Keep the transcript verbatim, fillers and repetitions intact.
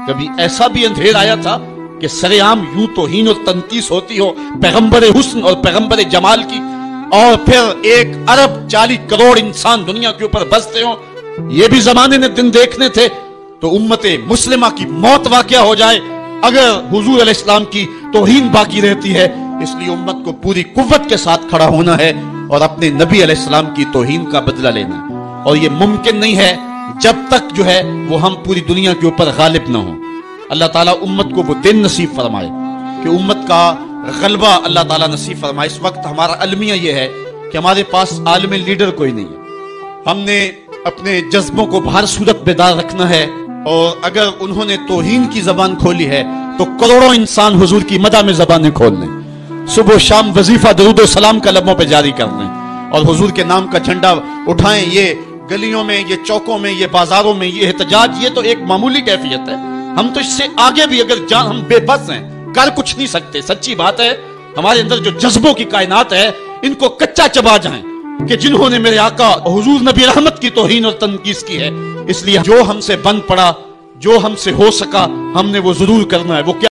کبھی ایسا بھی اندھیر آیا تھا کہ سرعام یوں توہین اور تنقیص ہوتی ہو پیغمبر حسن اور پیغمبر جمال کی، اور پھر ایک ارب چالیس کروڑ انسان دنیا کے اوپر بستے ہوں؟ یہ بھی زمانے نے دن دیکھنے تھے۔ تو امت مسلمہ کی موت واقع ہو جائے اگر حضور علیہ السلام کی توہین باقی رہتی ہے، اس لیے امت کو پوری قوت کے ساتھ کھڑا ہونا ہے اور اپنے نبی علیہ السلام کی توہین کا بدلہ لینا ہے۔ اور یہ ممکن نہیں ہے جب تک جو ہے وہ ہم پوری دنیا کے اوپر غالب نہ ہوں۔ اللہ تعالیٰ امت کو وہ دن نصیب فرمائے کہ امت کا غلبہ اللہ تعالیٰ نصیب فرمائے۔ اس وقت ہمارا المیہ یہ ہے کہ ہمارے پاس عالم لیڈر کوئی نہیں ہے۔ ہم نے اپنے جذبوں کو بہر صورت بیدار رکھنا ہے، اور اگر انہوں نے توہین کی زبان کھولی ہے تو کروڑوں انسان حضور کی مدح میں زبانیں کھول لیں، صبح و شام وظیفہ درود و سلام کا لبوں پہ جاری کر لیں، اور حضور کے نام کا جھنڈا اٹھائیں۔ یہ گلیوں میں، یہ چوکوں میں، یہ بازاروں میں یہ احتجاج، یہ تو ایک معمولی کیفیت ہے۔ ہم تو اس سے آگے بھی اگر جان ہم بے بس ہیں، کر کچھ نہیں سکتے۔ سچی بات ہے، ہمارے اندر جو جذبوں کی کائنات ہے ان کو کچا چبا جائیں کہ جنہوں نے میرے آقا حضور نبی رحمت کی توہین اور تنقیص کی ہے۔ اس لیے جو ہم سے بن پڑا، جو ہم سے ہو سکا، ہم نے وہ ضرور کرنا ہے۔ وہ کیا